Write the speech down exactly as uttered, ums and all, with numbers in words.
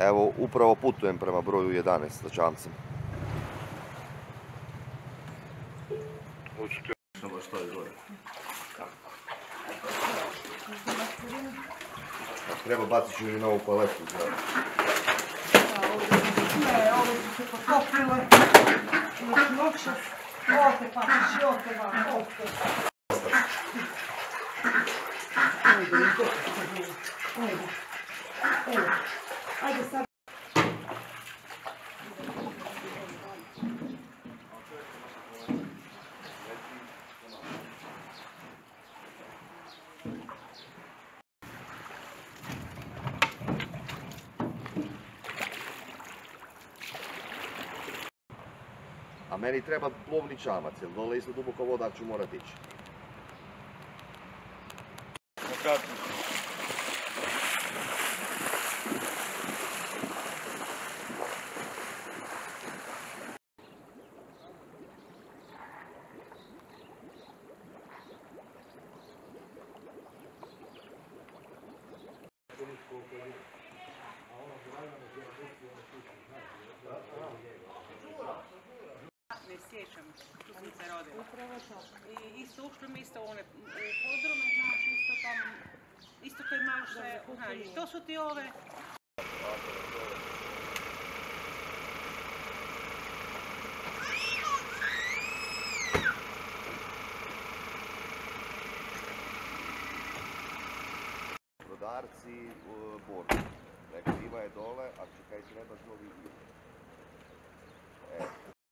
Evo, upravo putujem prema broju jedanaest sa čamcem. Što je gore? Treba bacit ću mi novu paletu. Ne, ove su se potopile. Još noćas. Ote pa, ote vam, ote. Ajde, ajde. Ajde. Ajde sad. A meni treba plovni čamac, jer dole isto duboko voda ću morat ići. Ne sjećam, tu sam se rodila. I isto ušli mi isto u one podrume, znaš, isto tamo, isto to je malo sve, znaš, to su ti ove... Brodarci, Borg. Dakle, Iva je dole, a kaj trebaš novi dio.